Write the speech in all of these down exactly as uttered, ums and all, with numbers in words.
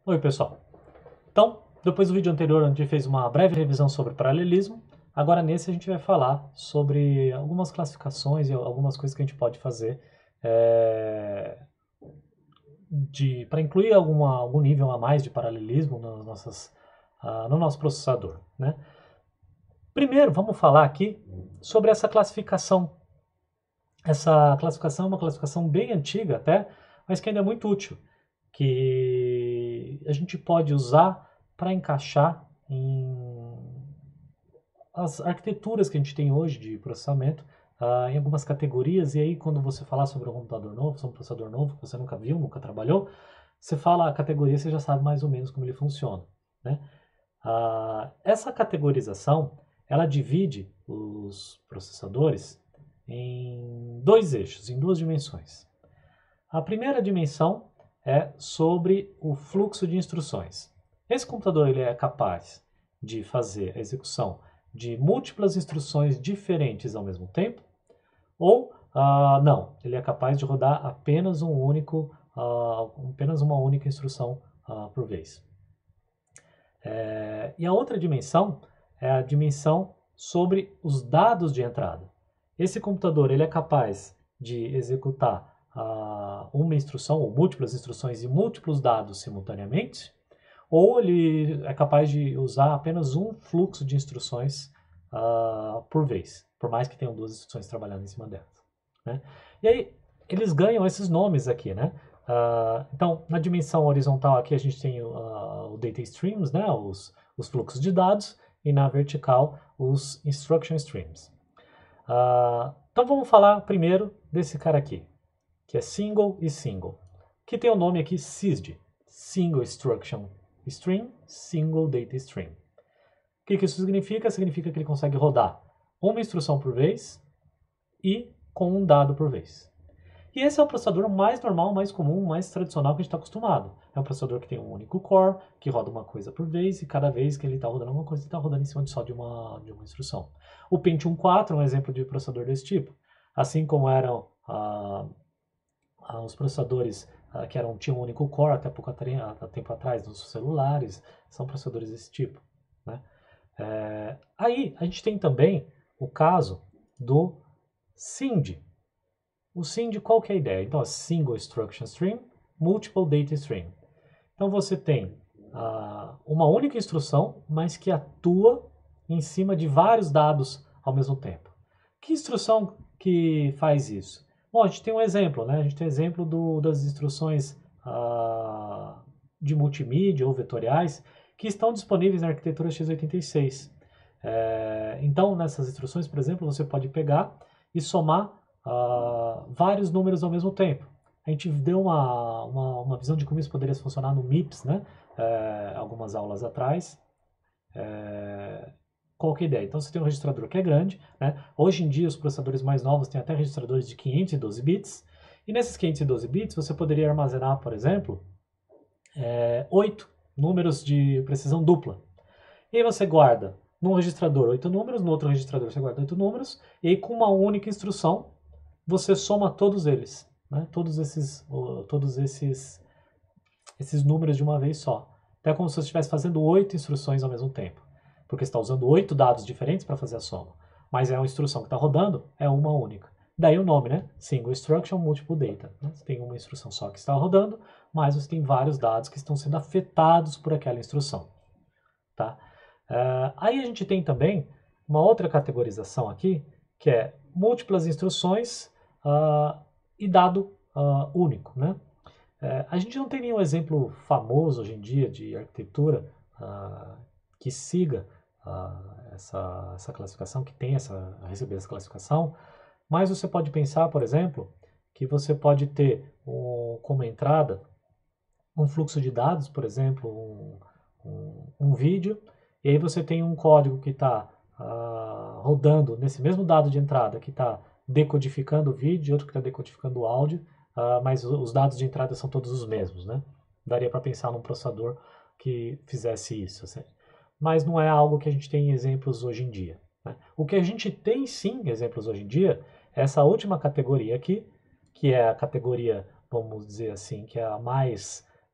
Oi, pessoal. Então, depois do vídeo anterior, a gente fez uma breve revisão sobre paralelismo. Agora, nesse, a gente vai falar sobre algumas classificações e algumas coisas que a gente pode fazer é, de, para incluir alguma, algum nível a mais de paralelismo nas nossas, ah, no nosso processador, né? Primeiro, vamos falar aqui sobre essa classificação. Essa classificação é uma classificação bem antiga até, mas que ainda é muito útil, que a gente pode usar para encaixar em as arquiteturas que a gente tem hoje de processamento, uh, em algumas categorias, e aí quando você falar sobre um computador novo, sobre um processador novo, que você nunca viu, nunca trabalhou, você fala a categoria, você já sabe mais ou menos como ele funciona, né? Uh, essa categorização, ela divide os processadores em dois eixos, em duas dimensões. A primeira dimensão é sobre o fluxo de instruções. Esse computador ele é capaz de fazer a execução de múltiplas instruções diferentes ao mesmo tempo, ou uh, não, ele é capaz de rodar apenas um único, uh, apenas uma única instrução uh, por vez. É, e a outra dimensão é a dimensão sobre os dados de entrada. Esse computador ele é capaz de executar uh, uma instrução ou múltiplas instruções e múltiplos dados simultaneamente, ou ele é capaz de usar apenas um fluxo de instruções uh, por vez, por mais que tenham duas instruções trabalhando em cima delas, né? E aí eles ganham esses nomes aqui, né? Uh, então, na dimensão horizontal aqui a gente tem uh, o data streams, né? os, os fluxos de dados, e na vertical os instruction streams. Uh, então vamos falar primeiro desse cara aqui, que é single e single, que tem o nome aqui S I S D, Single Instruction Stream, Single Data Stream. O que, que isso significa? Significa que ele consegue rodar uma instrução por vez e com um dado por vez. E esse é o processador mais normal, mais comum, mais tradicional que a gente está acostumado. É um processador que tem um único core, que roda uma coisa por vez, e cada vez que ele está rodando uma coisa, ele está rodando em cima de só de uma, de uma instrução. O Pentium quatro é um exemplo de processador desse tipo. Assim como eram ah, ah, os processadores ah, que eram, tinham um único core até pouco há tempo atrás nos celulares, são processadores desse tipo, né? É, aí a gente tem também o caso do S I N D. O S I N D, qual que é a ideia? Então, é Single Instruction Stream, Multiple Data Stream. Então, você tem uh, uma única instrução, mas que atua em cima de vários dados ao mesmo tempo. Que instrução que faz isso? Bom, a gente tem um exemplo, né? A gente tem exemplo do, das instruções uh, de multimídia ou vetoriais que estão disponíveis na arquitetura x oitenta e seis. É, então, nessas instruções, por exemplo, você pode pegar e somar uh, vários números ao mesmo tempo. A gente deu uma, uma, uma visão de como isso poderia funcionar no MIPS, né? É, algumas aulas atrás. É, qual que é a ideia? Então, você tem um registrador que é grande, né? Hoje em dia, os processadores mais novos têm até registradores de quinhentos e doze bits. E nesses quinhentos e doze bits, você poderia armazenar, por exemplo, é, oito números de precisão dupla. E aí você guarda num registrador oito números, no outro registrador você guarda oito números, e aí com uma única instrução você soma todos eles, né? Todos esses, uh, todos esses, esses números de uma vez só. Até como se você estivesse fazendo oito instruções ao mesmo tempo, porque você está usando oito dados diferentes para fazer a soma, mas é uma instrução que está rodando, é uma única. Daí o nome, né? Single Instruction, Multiple Data. Né? Você tem uma instrução só que está rodando, mas você tem vários dados que estão sendo afetados por aquela instrução, tá? Uh, aí a gente tem também uma outra categorização aqui, que é múltiplas instruções uh, e dado uh, único, né? Uh, a gente não tem nenhum exemplo famoso hoje em dia de arquitetura uh, que siga uh, essa, essa classificação, que tem essa, receber essa classificação, mas você pode pensar, por exemplo, que você pode ter um, como entrada um fluxo de dados, por exemplo, um, um, um vídeo, e aí você tem um código que está uh, rodando nesse mesmo dado de entrada, que está decodificando o vídeo, outro que está decodificando o áudio, uh, mas os dados de entrada são todos os mesmos, né? Daria para pensar num processador que fizesse isso, assim. Mas não é algo que a gente tem exemplos hoje em dia, né? O que a gente tem sim exemplos hoje em dia é essa última categoria aqui, que é a categoria, vamos dizer assim, que é a mais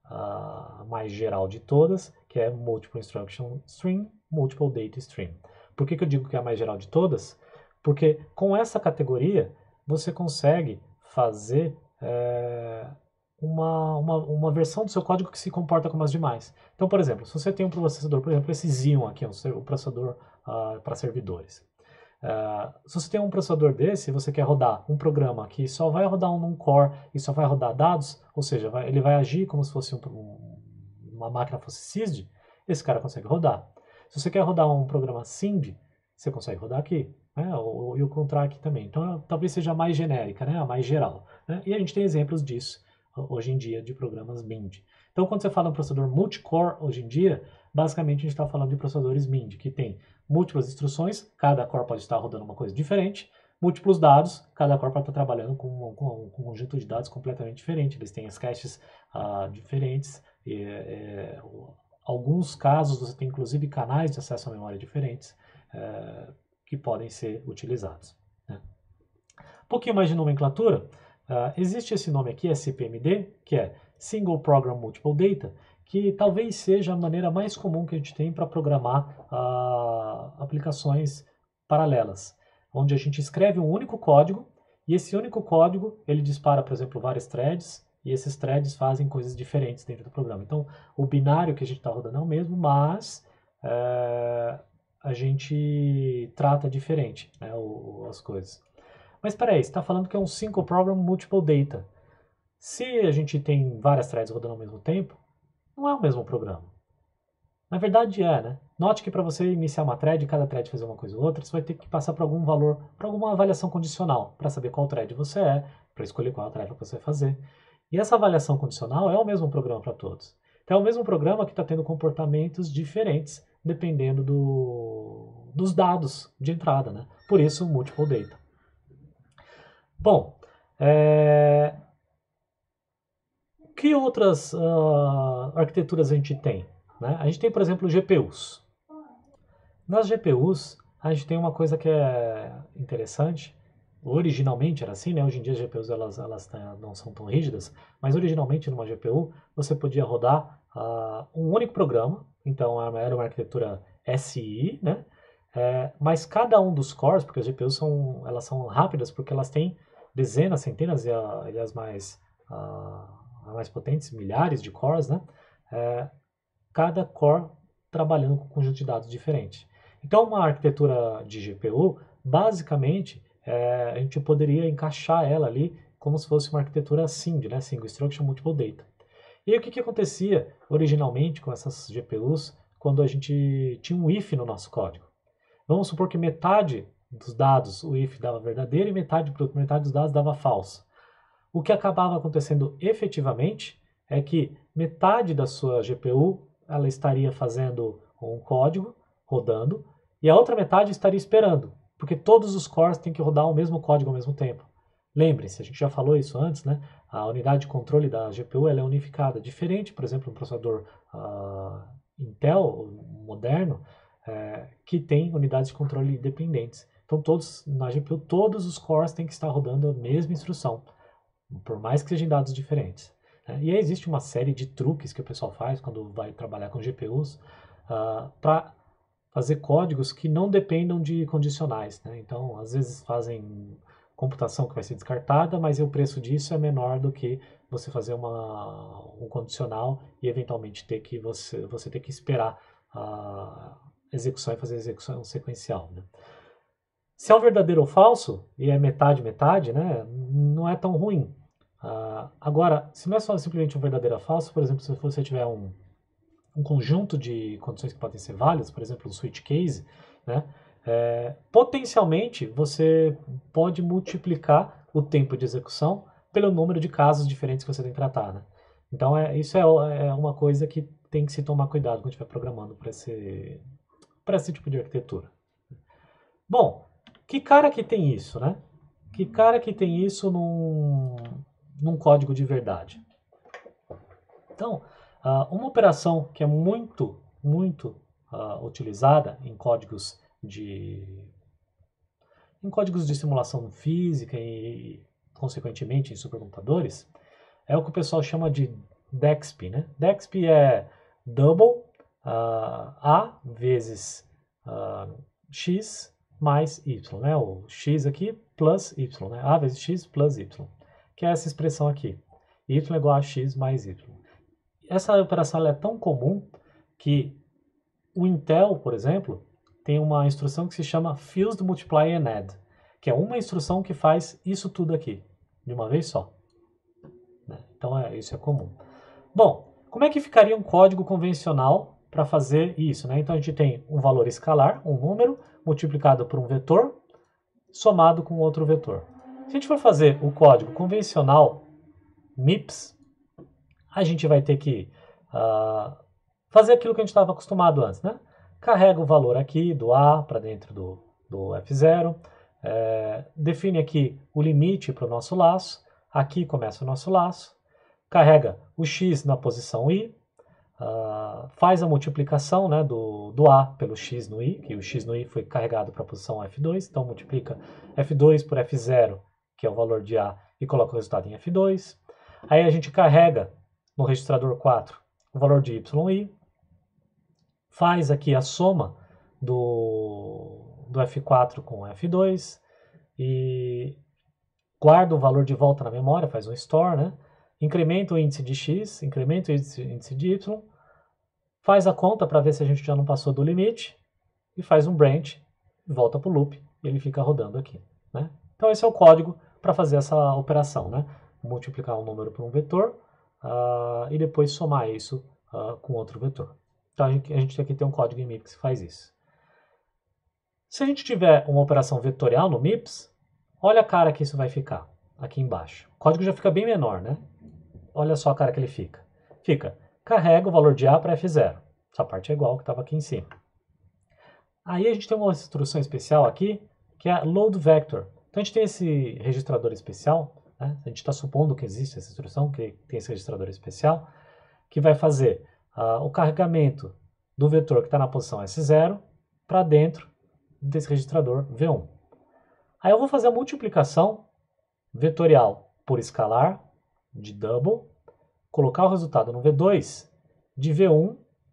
a mais geral de todas, que é Multiple Instruction Stream, Multiple Data Stream. Por que que eu digo que é a mais geral de todas? Porque com essa categoria você consegue fazer é, uma, uma, uma versão do seu código que se comporta como as demais. Então, por exemplo, se você tem um processador, por exemplo, esse Xeon aqui, um processador uh, para servidores. Uh, se você tem um processador desse, você quer rodar um programa que só vai rodar um core e só vai rodar dados, ou seja, vai, ele vai agir como se fosse um, um, uma máquina fosse S I S D, esse cara consegue rodar. Se você quer rodar um programa S I M D, você consegue rodar aqui, né? ou, e o contrário aqui também. Então, talvez seja a mais genérica, né? A mais geral. Né? E a gente tem exemplos disso hoje em dia de programas M I M D. Então, quando você fala em processador multicore hoje em dia, basicamente a gente está falando de processadores M I M D, que tem múltiplas instruções, cada core pode estar rodando uma coisa diferente, múltiplos dados, cada core pode estar trabalhando com, com, com um conjunto de dados completamente diferente, eles têm as caches uh, diferentes, e, é, alguns casos você tem inclusive canais de acesso à memória diferentes é, que podem ser utilizados. Né? Um pouquinho mais de nomenclatura, uh, existe esse nome aqui, S P M D, que é Single Program Multiple Data, que talvez seja a maneira mais comum que a gente tem para programar uh, aplicações paralelas, onde a gente escreve um único código e esse único código ele dispara, por exemplo, vários threads e esses threads fazem coisas diferentes dentro do programa. Então, o binário que a gente está rodando é o mesmo, mas uh, a gente trata diferente, né, o, as coisas. Mas espera aí, você está falando que é um Single Program Multiple Data. Se a gente tem várias threads rodando ao mesmo tempo, não é o mesmo programa. Na verdade é, né? Note que para você iniciar uma thread, cada thread fazer uma coisa ou outra, você vai ter que passar por algum valor, por alguma avaliação condicional, para saber qual thread você é, para escolher qual tarefa que você vai fazer. E essa avaliação condicional é o mesmo programa para todos. Então é o mesmo programa que está tendo comportamentos diferentes, dependendo do, dos dados de entrada, né? Por isso, Multiple Data. Bom, é... que outras uh, arquiteturas a gente tem? Né? A gente tem, por exemplo, G P Us. Nas G P Us, a gente tem uma coisa que é interessante. Originalmente era assim, né? Hoje em dia as G P Us elas, elas não são tão rígidas, mas originalmente numa G P U você podia rodar uh, um único programa, então era uma arquitetura S I, né? É, mas cada um dos cores, porque as G P Us são, elas são rápidas porque elas têm dezenas, centenas e, a, e as mais... Uh, mais potentes, milhares de cores, né? É, cada core trabalhando com um conjunto de dados diferente. Então, uma arquitetura de G P U, basicamente, é, a gente poderia encaixar ela ali como se fosse uma arquitetura S I M D, né? Single Instruction Multiple Data. E aí, o que, que acontecia originalmente com essas G P Us quando a gente tinha um if no nosso código? Vamos supor que metade dos dados o if dava verdadeiro e metade, metade dos dados dava falso. O que acabava acontecendo efetivamente é que metade da sua G P U ela estaria fazendo um código rodando e a outra metade estaria esperando, porque todos os cores têm que rodar o mesmo código ao mesmo tempo. Lembre-se, a gente já falou isso antes, né? A unidade de controle da G P U ela é unificada, diferente, por exemplo, um processador uh, Intel moderno é, que tem unidades de controle independentes. Então, todos na G P U todos os cores têm que estar rodando a mesma instrução, por mais que sejam dados diferentes. Né? E aí existe uma série de truques que o pessoal faz quando vai trabalhar com G P Us uh, para fazer códigos que não dependam de condicionais. Né? Então, às vezes fazem computação que vai ser descartada, mas o preço disso é menor do que você fazer uma, um condicional e eventualmente ter que você, você ter que esperar a execução e fazer a execução sequencial. Né? Se é um verdadeiro ou falso, e é metade, metade, né, não é tão ruim. Uh, agora, se não é só simplesmente um verdadeiro ou falso, por exemplo, se você tiver um, um conjunto de condições que podem ser válidas, por exemplo, um switch case, né, é, potencialmente você pode multiplicar o tempo de execução pelo número de casos diferentes que você tem que tratar. Né? Então, é, isso é, é uma coisa que tem que se tomar cuidado quando estiver programando para esse, para esse tipo de arquitetura. Bom, que cara que tem isso, né? Que cara que tem isso num, num código de verdade? Então, uh, uma operação que é muito, muito uh, utilizada em códigos de em códigos de simulação física e, consequentemente, em supercomputadores, é o que o pessoal chama de dexp, né? Dexp é double uh, A vezes uh, x mais y, né? O x aqui plus y, né? A vezes x plus y, que é essa expressão aqui. Y é igual a x mais y. Essa operação ela é tão comum que o Intel, por exemplo, tem uma instrução que se chama Fused Multiply and Add, que é uma instrução que faz isso tudo aqui, de uma vez só. Então, é, isso é comum. Bom, como é que ficaria um código convencional para fazer isso, né? Então, a gente tem um valor escalar, um número, multiplicado por um vetor, somado com outro vetor. Se a gente for fazer o código convencional mips, a gente vai ter que uh, fazer aquilo que a gente estava acostumado antes, né? Carrega o valor aqui do A para dentro do, do F zero, é, define aqui o limite para o nosso laço, aqui começa o nosso laço, carrega o x na posição i, uh, faz a multiplicação, né, do, do A pelo x no i, que o x no i foi carregado para a posição F dois, então multiplica F dois por F zero, que é o valor de A, e coloca o resultado em F dois. Aí a gente carrega no registrador quatro o valor de yi, faz aqui a soma do, do F quatro com o F dois e guarda o valor de volta na memória, faz um store, né? Incrementa o índice de x, incrementa o índice de y, faz a conta para ver se a gente já não passou do limite e faz um branch, volta para o loop e ele fica rodando aqui, né? Então esse é o código para fazer essa operação, né? Multiplicar um número por um vetor uh, e depois somar isso uh, com outro vetor. Então a gente, a gente aqui tem um código em mips que faz isso. Se a gente tiver uma operação vetorial no mips, olha a cara que isso vai ficar aqui embaixo. O código já fica bem menor, né? Olha só a cara que ele fica. Fica, carrega o valor de A para F zero. Essa parte é igual ao que estava aqui em cima. Aí a gente tem uma instrução especial aqui, que é load vector. Então a gente tem esse registrador especial, né? A gente está supondo que existe essa instrução, que tem esse registrador especial, que vai fazer uh, o carregamento do vetor que está na posição S zero para dentro desse registrador V um. Aí eu vou fazer a multiplicação vetorial por escalar, de double, colocar o resultado no V dois de V um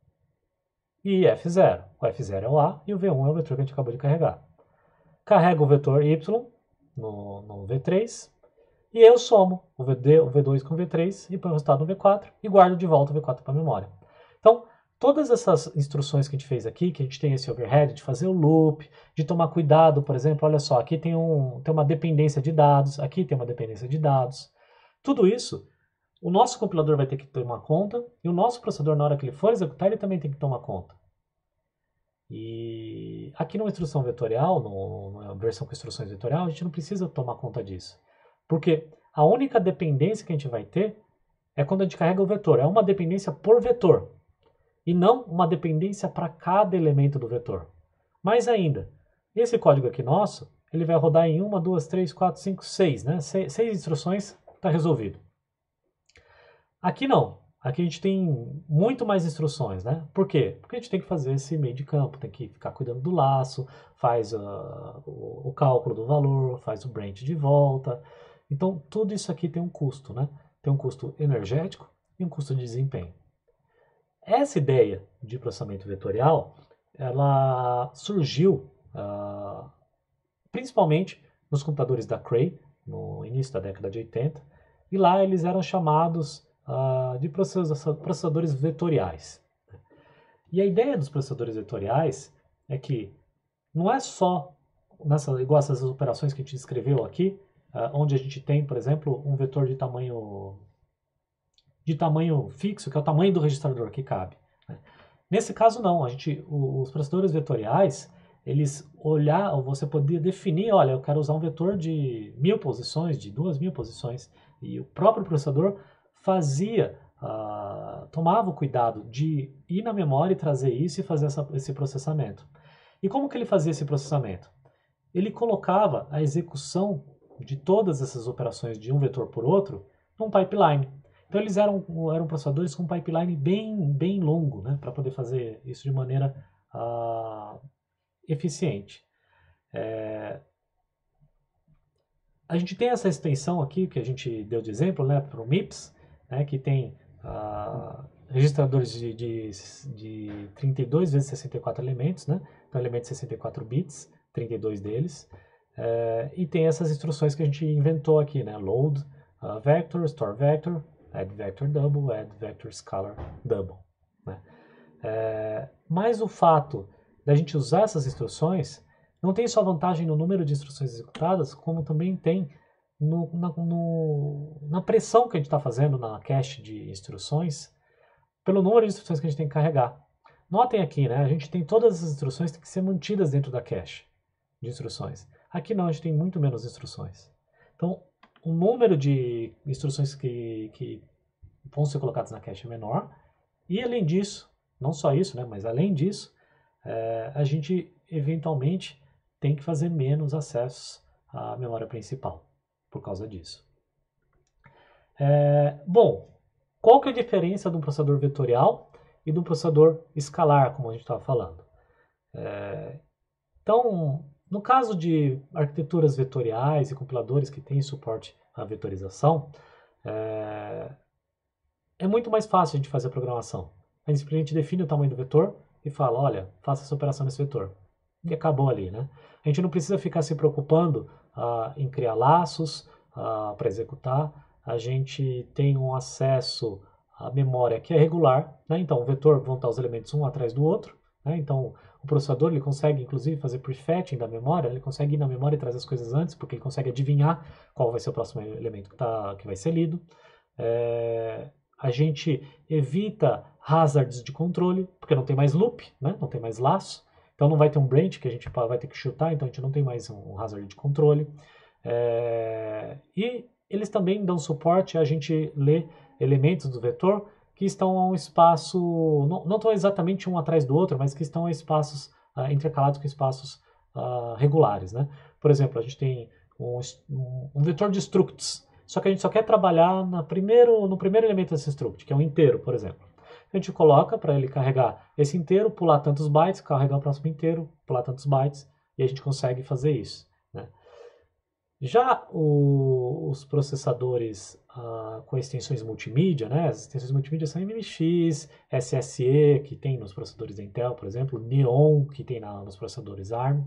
e F zero. O F zero é o A e o V um é o vetor que a gente acabou de carregar. Carrego o vetor Y no, no V três e eu somo o, V D, o V dois com o V três e põe o resultado no V quatro e guardo de volta o V quatro para a memória. Então, todas essas instruções que a gente fez aqui, que a gente tem esse overhead de fazer o loop, de tomar cuidado, por exemplo, olha só, aqui tem, um, tem uma dependência de dados, aqui tem uma dependência de dados. Tudo isso, o nosso compilador vai ter que tomar conta e o nosso processador, na hora que ele for executar, ele também tem que tomar conta. E aqui numa instrução vetorial, numa versão com instruções vetorial, a gente não precisa tomar conta disso. Porque a única dependência que a gente vai ter é quando a gente carrega o vetor. É uma dependência por vetor. E não uma dependência para cada elemento do vetor. Mais ainda, esse código aqui nosso, ele vai rodar em uma, duas, três, quatro, cinco, seis, né? Seis, seis instruções, está resolvido. Aqui não. Aqui a gente tem muito mais instruções, né? Por quê? Porque a gente tem que fazer esse meio de campo, tem que ficar cuidando do laço, faz uh, o, o cálculo do valor, faz o branch de volta. Então, tudo isso aqui tem um custo, né? Tem um custo energético e um custo de desempenho. Essa ideia de processamento vetorial, ela surgiu uh, principalmente nos computadores da Cray, no início da década de oitenta, e lá eles eram chamados uh, de processadores vetoriais. E a ideia dos processadores vetoriais é que não é só nessa, igual essas operações que a gente descreveu aqui, uh, onde a gente tem, por exemplo, um vetor de tamanho de tamanho fixo, que é o tamanho do registrador que cabe. Né? Nesse caso não, a gente, os processadores vetoriais, eles olhar, você podia definir, olha, eu quero usar um vetor de mil posições, de duas mil posições, e o próprio processador fazia, uh, tomava o cuidado de ir na memória e trazer isso e fazer essa, esse processamento. E como que ele fazia esse processamento? Ele colocava a execução de todas essas operações de um vetor por outro num pipeline. Então eles eram, eram processadores com um pipeline bem, bem longo, né, para poder fazer isso de maneira uh, eficiente. É... A gente tem essa extensão aqui, que a gente deu de exemplo, né, para o mips, né, que tem uh, registradores de, de, de trinta e dois vezes sessenta e quatro elementos, né? Então, elementos de sessenta e quatro bits, trinta e dois deles. Uh, e tem essas instruções que a gente inventou aqui, né? Load uh, vector, store vector, add vector double, add vector scalar double. Né? Uh, mas o fato da gente usar essas instruções não tem só vantagem no número de instruções executadas, como também tem no, na, no, na pressão que a gente está fazendo na cache de instruções, pelo número de instruções que a gente tem que carregar. Notem aqui, né, a gente tem todas as instruções que têm que ser mantidas dentro da cache de instruções. Aqui não, a gente tem muito menos instruções. Então, o número de instruções que, que vão ser colocadas na cache é menor, e além disso, não só isso, né, mas além disso, é, a gente eventualmente tem que fazer menos acessos à memória principal por causa disso. É, bom, qual que é a diferença de um processador vetorial e de um processador escalar, como a gente estava falando? É, então, no caso de arquiteturas vetoriais e compiladores que têm suporte à vetorização, é, é muito mais fácil de fazer a programação. A gente simplesmente define o tamanho do vetor e fala, olha, faça essa operação nesse vetor. E acabou ali, né? A gente não precisa ficar se preocupando uh, em criar laços uh, para executar. A gente tem um acesso à memória que é regular, né? Então, o vetor vão estar os elementos um atrás do outro, né? Então, o processador ele consegue, inclusive, fazer prefetching da memória. Ele consegue ir na memória e trazer as coisas antes, porque ele consegue adivinhar qual vai ser o próximo elemento que, tá, que vai ser lido. É... A gente evita hazards de controle, porque não tem mais loop, né? Não tem mais laço. Então não vai ter um branch que a gente vai ter que chutar, então a gente não tem mais um hazard de controle. É... E eles também dão suporte a gente ler elementos do vetor que estão a um espaço, não, não estão exatamente um atrás do outro, mas que estão a espaços uh, intercalados com espaços uh, regulares. Né? Por exemplo, a gente tem um, um vetor de structs, só que a gente só quer trabalhar na primeiro, no primeiro elemento desse struct, que é um inteiro, por exemplo. A gente coloca para ele carregar esse inteiro, pular tantos bytes, carregar o próximo inteiro, pular tantos bytes, e a gente consegue fazer isso. Né? Já o, os processadores ah, com extensões multimídia, né? As extensões multimídia são M M X, S S E, que tem nos processadores da Intel, por exemplo, Neon, que tem na, nos processadores ARM.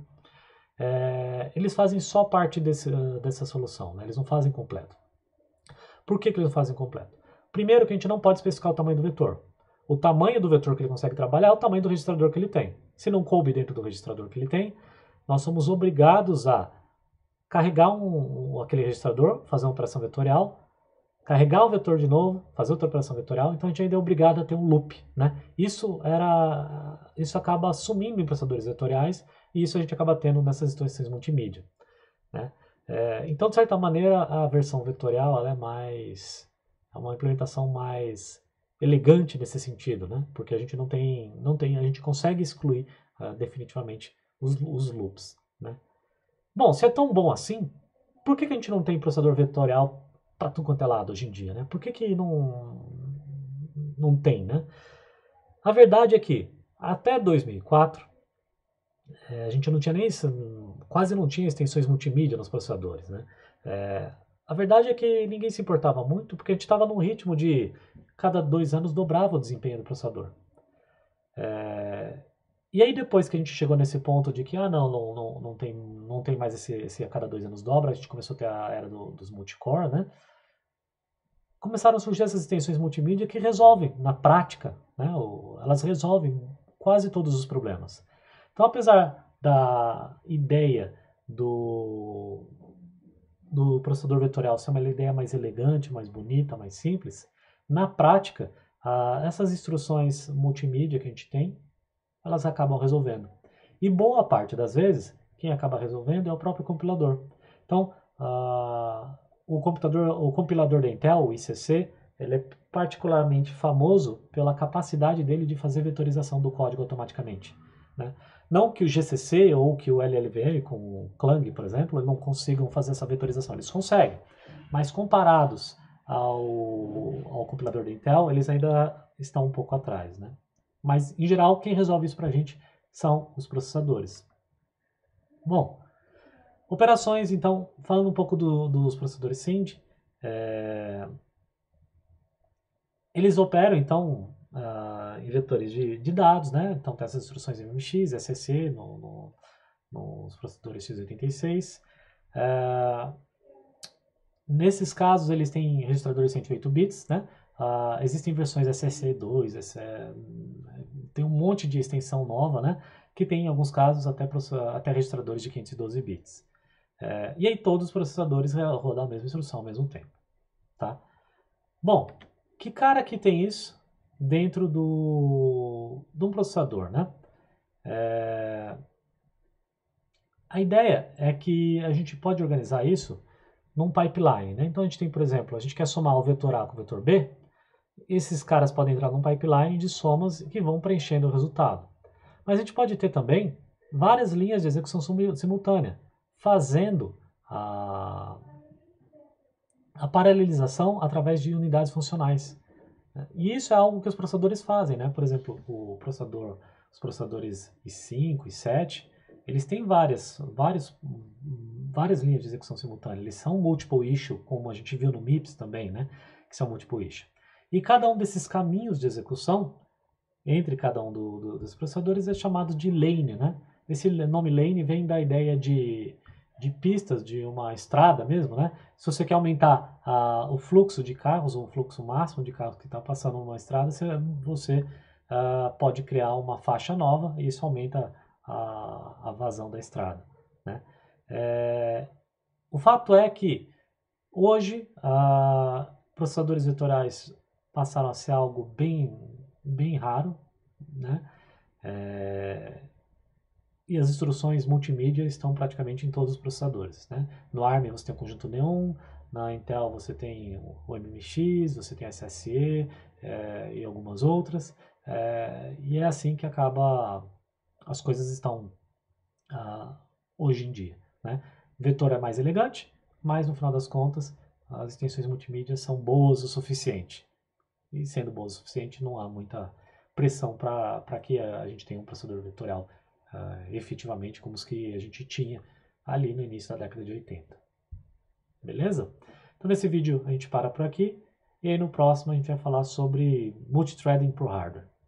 É, eles fazem só parte desse, dessa solução, né? Eles não fazem completo. Por que, que eles não fazem completo? Primeiro que a gente não pode especificar o tamanho do vetor. O tamanho do vetor que ele consegue trabalhar é o tamanho do registrador que ele tem. Se não coube dentro do registrador que ele tem, nós somos obrigados a carregar um, um, aquele registrador, fazer uma operação vetorial, carregar o vetor de novo, fazer outra operação vetorial, então a gente ainda é obrigado a ter um loop. Né? Isso, era, isso acaba sumindo em processadores vetoriais e isso a gente acaba tendo nessas instruções multimídia. Né? É, então, de certa maneira, a versão vetorial ela é mais... é uma implementação mais elegante nesse sentido, né? Porque a gente não tem, não tem, a gente consegue excluir uh, definitivamente os, os loops, né? Bom, se é tão bom assim, por que, que a gente não tem processador vetorial para tudo quanto é lado hoje em dia, né? Por que, que não, não tem, né? A verdade é que até dois mil e quatro é, a gente não tinha nem quase não tinha extensões multimídia nos processadores, né? É, a verdade é que ninguém se importava muito porque a gente estava num ritmo de cada dois anos dobrava o desempenho do processador. É, e aí depois que a gente chegou nesse ponto de que ah não, não, não, não, tem, não tem mais esse, esse a cada dois anos dobra, a gente começou a ter a era do, dos multicore, né? Começaram a surgir essas extensões multimídia que resolvem, na prática, né? Elas resolvem quase todos os problemas. Então, apesar da ideia do, do processador vetorial ser uma ideia mais elegante, mais bonita, mais simples, na prática, ah, essas instruções multimídia que a gente tem, elas acabam resolvendo. E boa parte das vezes, quem acaba resolvendo é o próprio compilador. Então, ah, o, computador, o compilador da Intel, o I C C, ele é particularmente famoso pela capacidade dele de fazer vetorização do código automaticamente. Né? Não que o G C C ou que o L L V M, com o Clang, por exemplo, não consigam fazer essa vetorização. Eles conseguem, mas comparados ao, ao compilador da Intel, eles ainda estão um pouco atrás. Né? Mas, em geral, quem resolve isso para a gente são os processadores. Bom, operações, então, falando um pouco do, dos processadores S I M D, é, Eles operam, então, uh, em vetores de, de dados, né? Então, tem essas instruções M M X, S S E, no, no, nos processadores x oitenta e seis. Uh, nesses casos, eles têm registradores de cento e oito bits, né? Uh, existem versões S S E dois, S S E, tem um monte de extensão nova, né? Que tem, em alguns casos, até, até registradores de quinhentos e doze bits. Uh, e aí, todos os processadores rodam a mesma instrução ao mesmo tempo, tá? Bom, que cara que tem isso dentro do, de um processador, né? É, a ideia é que a gente pode organizar isso num pipeline, né? Então a gente tem, por exemplo, a gente quer somar o vetor A com o vetor B, esses caras podem entrar num pipeline de somas que vão preenchendo o resultado. Mas a gente pode ter também várias linhas de execução simultânea, fazendo a, a paralelização através de unidades funcionais. E isso é algo que os processadores fazem, né? Por exemplo, o processador, os processadores i cinco, i sete, eles têm várias, várias, várias linhas de execução simultânea. Eles são multiple issue, como a gente viu no MIPS também, né? Que são multiple issue. E cada um desses caminhos de execução, entre cada um do, do, dos processadores, é chamado de lane, né? Esse nome lane vem da ideia de, de pistas de uma estrada mesmo, né? Se você quer aumentar uh, o fluxo de carros, ou o fluxo máximo de carros que está passando numa estrada, você, você uh, pode criar uma faixa nova e isso aumenta a, a vazão da estrada, né? É, o fato é que hoje uh, processadores vetorais passaram a ser algo bem, bem raro, né? É, e as instruções multimídia estão praticamente em todos os processadores, né? No ARM você tem o conjunto Neon, na Intel você tem o M M X, você tem S S E é, e algumas outras, é, e é assim que acaba, as coisas estão ah, hoje em dia, né? Vetor é mais elegante, mas no final das contas as extensões multimídia são boas o suficiente, e sendo boas o suficiente não há muita pressão para que a gente tenha um processador vetorial Uh, efetivamente como os que a gente tinha ali no início da década de oitenta. Beleza? Então nesse vídeo a gente para por aqui e aí no próximo a gente vai falar sobre multithreading para o hardware.